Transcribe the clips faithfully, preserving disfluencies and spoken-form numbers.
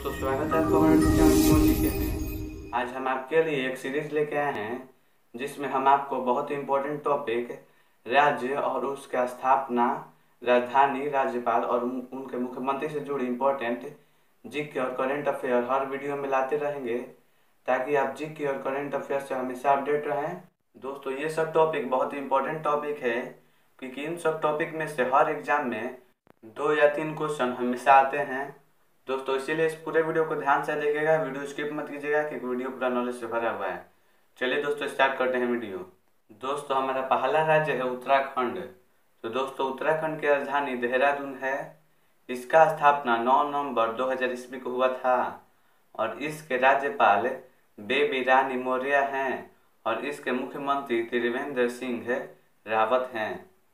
दोस्तों स्वागत है आपका हमारे यूट्यूब चैनल टेक्नोलॉजी के में। आज हम आपके लिए एक सीरीज लेके आए हैं जिसमें हम आपको बहुत ही इम्पोर्टेंट टॉपिक राज्य और उसका स्थापना, राजधानी, राज्यपाल और उनके मुख्यमंत्री से जुड़ी इम्पोर्टेंट जीके और करंट अफेयर हर वीडियो में लाते रहेंगे ताकि आप जीके और करंट अफेयर से हमेशा अपडेट रहें। दोस्तों ये सब टॉपिक बहुत ही इम्पोर्टेंट टॉपिक है क्योंकि इन सब टॉपिक में से हर एग्जाम में दो या तीन क्वेश्चन हमेशा आते हैं। दोस्तों इसीलिए इस पूरे वीडियो को ध्यान से देखिएगा, वीडियो स्किप मत कीजिएगा क्योंकि वीडियो पूरा नॉलेज से भरा हुआ है। चलिए दोस्तों स्टार्ट करते हैं वीडियो। दोस्तों हमारा पहला राज्य है उत्तराखंड। तो दोस्तों उत्तराखंड की राजधानी देहरादून है। इसका स्थापना नौ नवंबर दो हज़ार ईस्वी को हुआ था और इसके राज्यपाल बेबी रानी मौर्य हैं और इसके मुख्यमंत्री त्रिवेंद्र सिंह रावत हैं।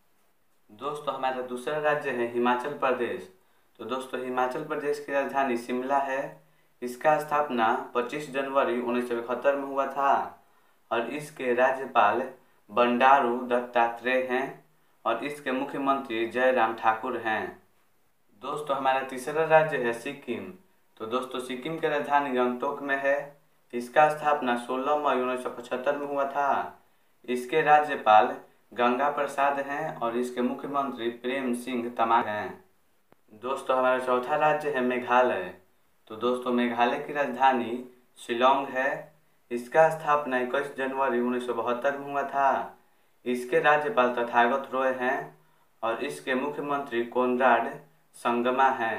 दोस्तों हमारा दूसरा राज्य है हिमाचल प्रदेश। तो दोस्तों हिमाचल प्रदेश की राजधानी शिमला है। इसका स्थापना पच्चीस जनवरी उन्नीस सौ इकहत्तर में हुआ था और इसके राज्यपाल बंडारू दत्तात्रेय हैं और इसके मुख्यमंत्री जयराम ठाकुर हैं। दोस्तों हमारा तीसरा राज्य है सिक्किम। तो दोस्तों सिक्किम की राजधानी गंगटोक में है। इसका स्थापना सोलह मई उन्नीस सौ पचहत्तर में हुआ था। इसके राज्यपाल गंगा प्रसाद हैं और इसके मुख्यमंत्री प्रेम सिंह तमांग हैं। दोस्तों हमारा चौथा राज्य है मेघालय। तो दोस्तों मेघालय की राजधानी शिलोंग है। इसका स्थापना इक्कीस जनवरी उन्नीस सौ बहत्तर में हुआ था। इसके राज्यपाल तथागत रॉय हैं और इसके मुख्यमंत्री कोनराड संगमा हैं।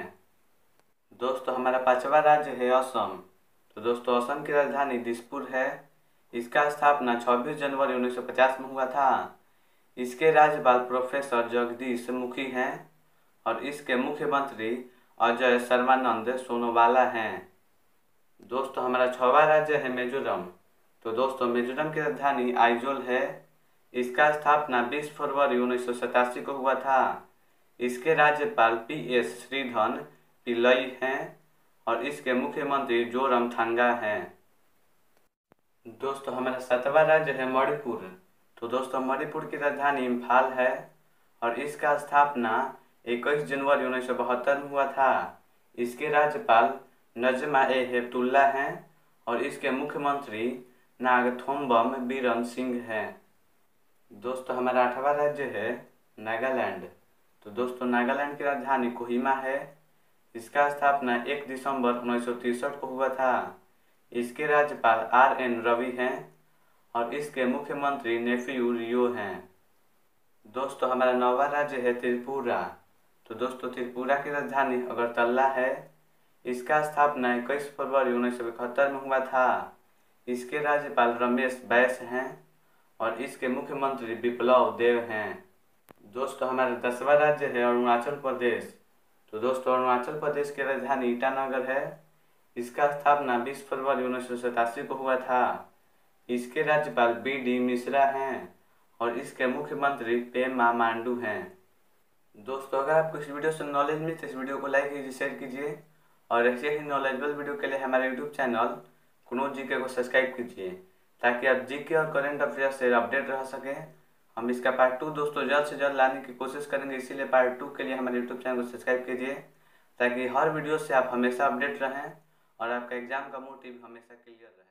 दोस्तों हमारा पांचवा राज्य है असम। तो दोस्तों असम की राजधानी दिसपुर है। इसका स्थापना छब्बीस जनवरी उन्नीस सौ पचास में हुआ था। इसके राज्यपाल प्रोफेसर जगदीश मुखी हैं और इसके मुख्यमंत्री अजय सर्बानंद सोनोवाला हैं। दोस्तों हमारा छठवां राज्य है मिजोरम। तो दोस्तों मिजोरम की राजधानी आइजोल है। इसका स्थापना बीस फरवरी उन्नीस सौ सतासी को हुआ था। इसके राज्यपाल पी एस श्रीधन पिल्लई हैं और इसके मुख्यमंत्री जोरमथंगा हैं। दोस्तों हमारा सातवां राज्य है मणिपुर। तो दोस्तों मणिपुर की राजधानी इम्फाल है और इसका स्थापना इक्कीस जनवरी उन्नीस सौ बहत्तर में हुआ था। इसके राज्यपाल नजमा ए हेपतुल्ला हैं और इसके मुख्यमंत्री नागथोम्बम बीरन सिंह हैं। दोस्तों हमारा आठवां राज्य है नागालैंड। तो दोस्तों नागालैंड की राजधानी कोहिमा है। इसका स्थापना एक दिसंबर उन्नीस सौ तिरसठ को हुआ था। इसके राज्यपाल आर एन रवि हैं और इसके मुख्यमंत्री नेफ्यू रियो हैं। दोस्तों हमारा नौवां राज्य है त्रिपुरा। तो दोस्तों त्रिपुरा की राजधानी अगरतला है। इसका स्थापना इक्कीस फरवरी उन्नीस सौ इकहत्तर में हुआ था। इसके राज्यपाल रमेश बैस हैं और इसके मुख्यमंत्री विप्लव देव हैं। दोस्तों हमारा दसवां राज्य है अरुणाचल प्रदेश। तो दोस्तों अरुणाचल प्रदेश की राजधानी ईटानगर है। इसका स्थापना बीस फरवरी उन्नीस सौ सतासी को हुआ था। इसके राज्यपाल बी डी मिश्रा हैं और इसके मुख्यमंत्री पेमा मांडू हैं। दोस्तों अगर आपको इस वीडियो से नॉलेज मिले तो इस वीडियो को लाइक कीजिए, शेयर कीजिए और ऐसे ही नॉलेजेबल वीडियो के लिए हमारे यूट्यूब चैनल कुनोज जीके को सब्सक्राइब कीजिए ताकि आप जीके और करंट अफेयर से अपडेट रह सकें। हम इसका पार्ट टू दोस्तों जल्द से जल्द लाने की कोशिश करेंगे, इसीलिए पार्ट टू के लिए हमारे यूट्यूब चैनल को सब्सक्राइब कीजिए ताकि हर वीडियो से आप हमेशा अपडेट रहें और आपका एग्जाम का मोटिव हमेशा क्लियर रहे।